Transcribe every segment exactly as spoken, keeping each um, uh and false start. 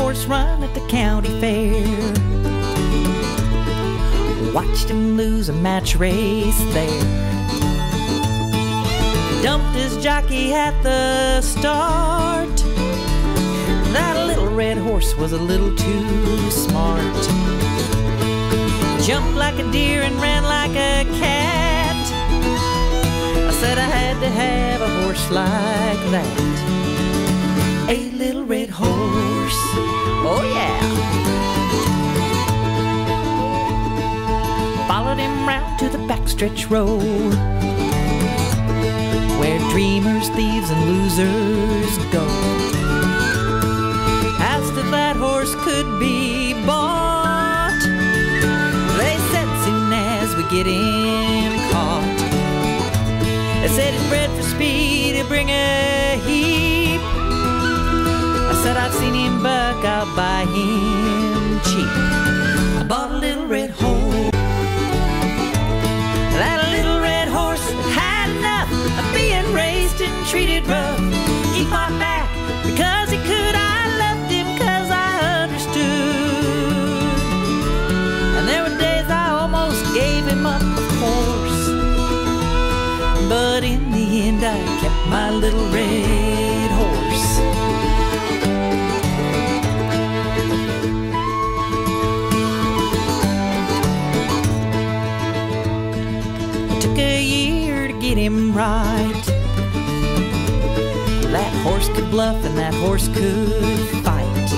horse run at the county fair. Watched him lose a match race there. Dumped his jockey at the start. That little red horse was a little too smart. Jumped like a deer and ran like a cat. I said I had to have a horse like that. A little red horse, oh yeah. Followed him round to the backstretch road, where dreamers, thieves, and losers go. Asked if that horse could be bought. They said soon as we get him caught. They said he's bred for speed, he'll bring a heap. I said I've seen him buck, I'll buy him cheap. I bought a little red horse. That little red horse had enough of being raised and treated rough. He fought back because he could. I loved him because I understood. And there were days I almost gave him up, of course. But in the end I kept my little red horse. It took a year to get him right. That horse could bluff and that horse could fight.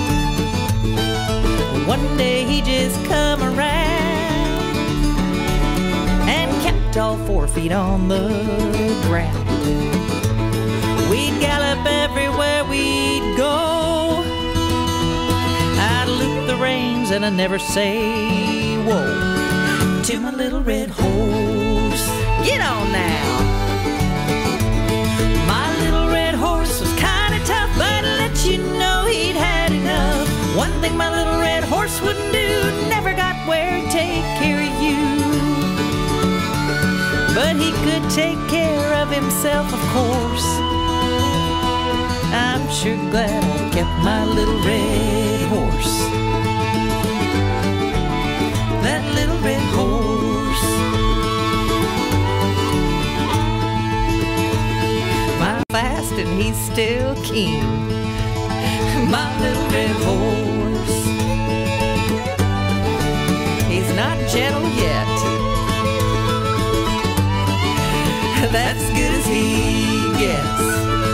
One day he just come around and kept all four feet on the ground. We'd gallop everywhere we'd go. I'd loop the reins and I'd never say whoa to my little red horse. Get on now. My little red horse was kinda tough, but I let you know he'd had enough. One thing my little red horse wouldn't do, never got where he'd take care of you. But he could take care of himself, of course. I'm sure glad I kept my little red horse. That little red horse. My fast and he's still keen. My little red horse. He's not gentle yet. That's as good as he gets.